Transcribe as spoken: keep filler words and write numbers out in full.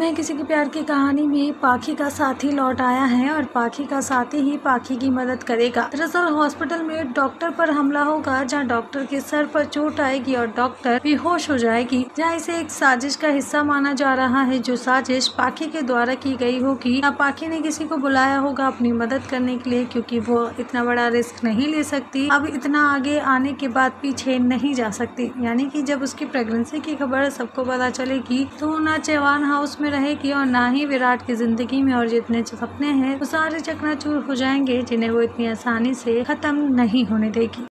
बिना किसी के प्यार की कहानी में पाखी का साथी लौट आया है और पाखी का साथी ही पाखी की मदद करेगा। दरअसल हॉस्पिटल में डॉक्टर पर हमला होगा, जहां डॉक्टर के सर पर चोट आएगी और डॉक्टर बेहोश हो जाएगी, जहां इसे एक साजिश का हिस्सा माना जा रहा है, जो साजिश पाखी के द्वारा की गई होगी। पाखी ने किसी को बुलाया होगा अपनी मदद करने के लिए, क्योंकि वो इतना बड़ा रिस्क नहीं ले सकती। अब इतना आगे आने के बाद पीछे नहीं जा सकती, यानी कि जब उसकी प्रेगनेंसी की खबर सबको पता चलेगी तो वो ना चौहान हाउस में रहेगी और ना ही विराट की जिंदगी में, और जितने सपने हैं वो सारे चकनाचूर हो जाएंगे, जिन्हें वो इतनी आसानी से खत्म नहीं होने देगी।